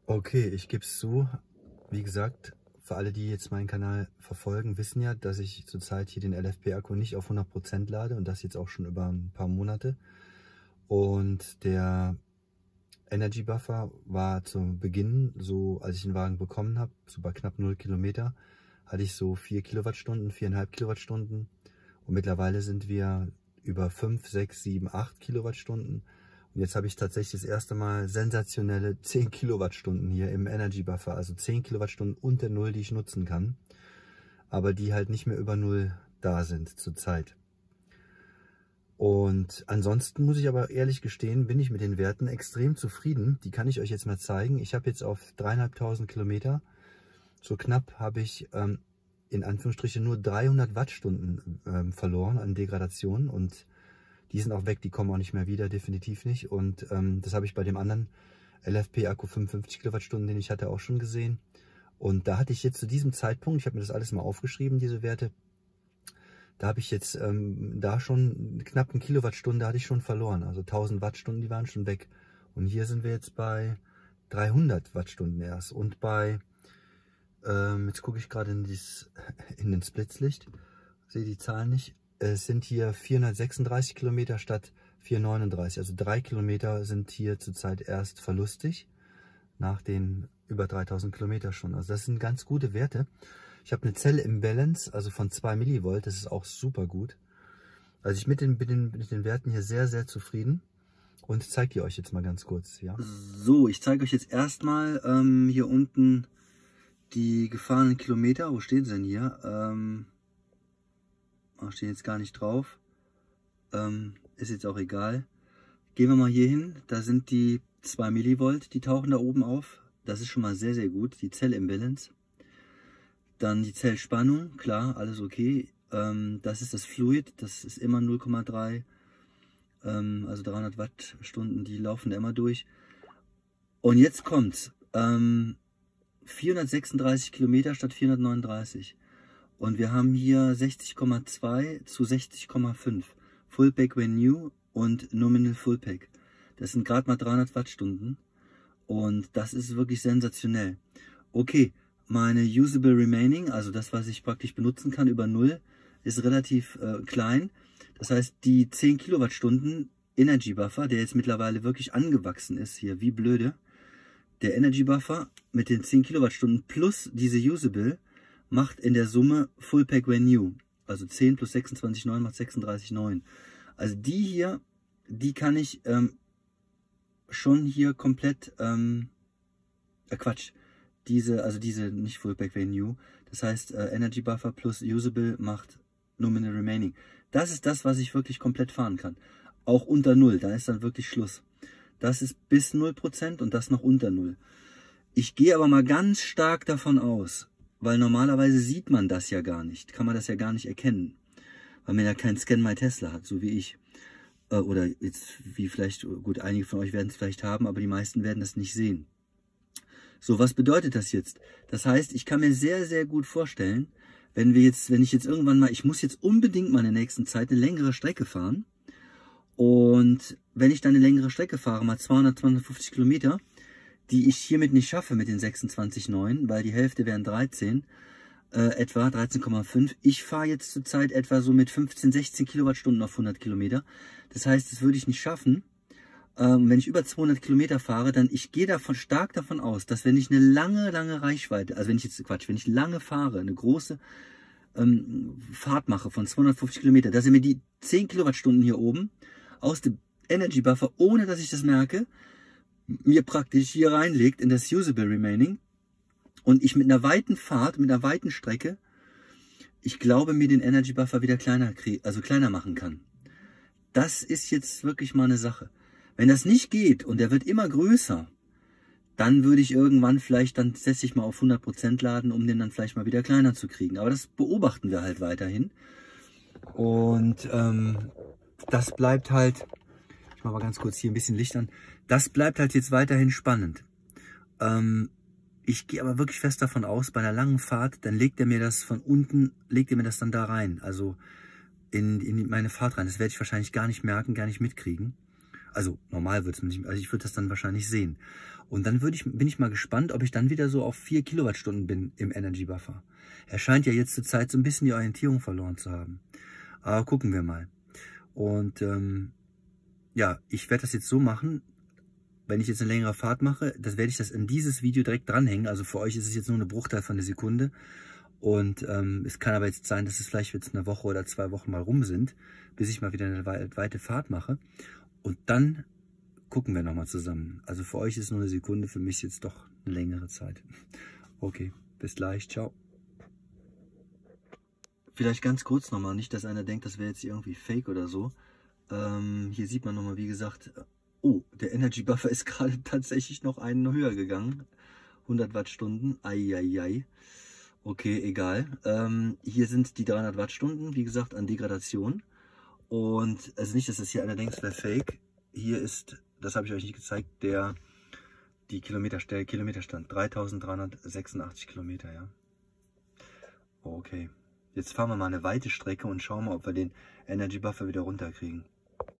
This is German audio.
Okay, ich gebe es zu. Wie gesagt, für alle, die jetzt meinen Kanal verfolgen, wissen ja, dass ich zurzeit hier den LFP-Akku nicht auf 100% lade und das jetzt auch schon über ein paar Monate. Und der Energy Buffer war zum Beginn, so als ich den Wagen bekommen habe, so bei knapp 0 Kilometer, hatte ich so 4 Kilowattstunden, 4,5 Kilowattstunden. Und mittlerweile sind wir über 5, 6, 7, 8 Kilowattstunden. Und jetzt habe ich tatsächlich das erste Mal sensationelle 10 Kilowattstunden hier im Energy Buffer. Also 10 Kilowattstunden unter Null, die ich nutzen kann. Aber die halt nicht mehr über Null da sind zurzeit. Und ansonsten muss ich aber ehrlich gestehen, bin ich mit den Werten extrem zufrieden. Die kann ich euch jetzt mal zeigen. Ich habe jetzt auf 3.500 Kilometer, so knapp habe ich in Anführungsstrichen nur 300 Wattstunden verloren an Degradation. Und die sind auch weg, die kommen auch nicht mehr wieder, definitiv nicht. Und das habe ich bei dem anderen LFP-Akku 55 Kilowattstunden, den ich hatte, auch schon gesehen. Und da hatte ich jetzt zu diesem Zeitpunkt, ich habe mir das alles mal aufgeschrieben, diese Werte, da habe ich jetzt da schon knapp eine Kilowattstunde hatte ich schon verloren. Also 1000 Wattstunden, die waren schon weg. Und hier sind wir jetzt bei 300 Wattstunden erst. Und bei, jetzt gucke ich gerade in den Splitslicht, sehe die Zahlen nicht. Es sind hier 436 Kilometer statt 439. Also 3 Kilometer sind hier zurzeit erst verlustig. Nach den über 3000 Kilometer schon. Also das sind ganz gute Werte. Ich habe eine Zell-Imbalance, also von 2 Millivolt. Das ist auch super gut. Also ich bin mit den Werten hier sehr, sehr zufrieden. Und zeige die euch jetzt mal ganz kurz. Ja? So, ich zeige euch jetzt erstmal hier unten die gefahrenen Kilometer. Wo stehen sie denn hier? Stehen jetzt gar nicht drauf. Ist jetzt auch egal. Gehen wir mal hier hin. Da sind die 2 Millivolt, die tauchen da oben auf. Das ist schon mal sehr, sehr gut. Die Zell-Imbalance. Dann die Zellspannung. Klar, alles okay. Das ist das Fluid. Das ist immer 0,3. Also 300 Wattstunden, die laufen da immer durch. Und jetzt kommt's. 436 Kilometer statt 439. Und wir haben hier 60,2 zu 60,5. Full Pack when new und Nominal Full Pack. Das sind gerade mal 300 Wattstunden. Und das ist wirklich sensationell. Okay, meine Usable Remaining, also das, was ich praktisch benutzen kann über Null, ist relativ klein. Das heißt, die 10 Kilowattstunden Energy Buffer, der jetzt mittlerweile wirklich angewachsen ist, hier wie blöde, der Energy Buffer mit den 10 Kilowattstunden plus diese Usable, macht in der Summe Full Pack when new. Also 10 plus 26,9 macht 36,9. Also die hier, die kann ich schon hier komplett, Quatsch, diese nicht Full Pack when new. Das heißt, Energy Buffer plus Usable macht Nominal Remaining. Das ist das, was ich wirklich komplett fahren kann. Auch unter 0, da ist dann wirklich Schluss. Das ist bis 0% und das noch unter 0. Ich gehe aber mal ganz stark davon aus, weil normalerweise sieht man das ja gar nicht, kann man das ja gar nicht erkennen, weil man ja kein Scan My Tesla hat, so wie ich. Oder jetzt wie vielleicht, gut, einige von euch werden es vielleicht haben, aber die meisten werden das nicht sehen. So, was bedeutet das jetzt? Das heißt, ich kann mir sehr, sehr gut vorstellen, wenn ich jetzt irgendwann mal, ich muss jetzt unbedingt mal in der nächsten Zeit eine längere Strecke fahren. Und wenn ich dann eine längere Strecke fahre, mal 200, 250 Kilometer, die ich hiermit nicht schaffe mit den 26,9, weil die Hälfte wären 13, etwa 13,5. Ich fahre jetzt zurzeit etwa so mit 15, 16 Kilowattstunden auf 100 Kilometer. Das heißt, das würde ich nicht schaffen. Wenn ich über 200 Kilometer fahre, dann ich gehe stark davon aus, dass wenn ich eine lange Reichweite, also wenn ich lange fahre, eine große Fahrt mache von 250 Kilometer, dass er mir die 10 Kilowattstunden hier oben aus dem Energy Buffer, ohne dass ich das merke, mir praktisch hier reinlegt in das Usable Remaining und ich mit einer weiten Fahrt, mit einer weiten Strecke, ich glaube, mir den Energy Buffer wieder kleiner machen kann. Das ist jetzt wirklich mal eine Sache. Wenn das nicht geht und der wird immer größer, dann würde ich irgendwann vielleicht, dann setze ich mal auf 100% laden, um den dann vielleicht mal wieder kleiner zu kriegen. Aber das beobachten wir halt weiterhin. Und das bleibt halt, ich mache mal ganz kurz hier ein bisschen Licht an, das bleibt halt jetzt weiterhin spannend. Ich gehe aber wirklich fest davon aus, bei einer langen Fahrt, dann legt er mir das von unten, legt er mir das dann da rein, also in meine Fahrt rein. Das werde ich wahrscheinlich gar nicht merken, gar nicht mitkriegen. Also normal wird es nicht, also ich würde das dann wahrscheinlich sehen. Und dann bin ich mal gespannt, ob ich dann wieder so auf 4 Kilowattstunden bin im Energy Buffer. Er scheint ja jetzt zur Zeit so ein bisschen die Orientierung verloren zu haben. Aber gucken wir mal. Und ja, ich werde das jetzt so machen, wenn ich jetzt eine längere Fahrt mache, werde ich das in dieses Video direkt dranhängen. Also für euch ist es jetzt nur eine Bruchteil von der Sekunde. Und es kann aber jetzt sein, dass es vielleicht jetzt eine Woche oder 2 Wochen mal rum sind, bis ich mal wieder eine weite Fahrt mache. Und dann gucken wir nochmal zusammen. Also für euch ist nur eine Sekunde, für mich jetzt doch eine längere Zeit. Okay, bis gleich, ciao. Vielleicht ganz kurz nochmal, nicht, dass einer denkt, das wäre jetzt irgendwie fake oder so. Hier sieht man nochmal, wie gesagt, oh, der Energy Buffer ist gerade tatsächlich noch einen höher gegangen. 100 Wattstunden, ai. Okay, egal. Hier sind die 300 Wattstunden, wie gesagt, an Degradation. Und also nicht, dass das hier einer denkt, es wäre fake. Hier ist, das habe ich euch nicht gezeigt, der Kilometerstand. 3386 Kilometer, ja. Okay. Jetzt fahren wir mal eine weite Strecke und schauen mal, ob wir den Energy Buffer wieder runterkriegen.